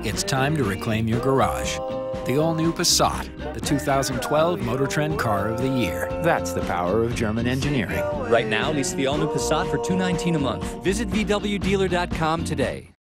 It's time to reclaim your garage. The all-new Passat, the 2012 Motor Trend Car of the Year. That's the power of German engineering. Right now, lease the all-new Passat for $219 a month. Visit VWDealer.com today.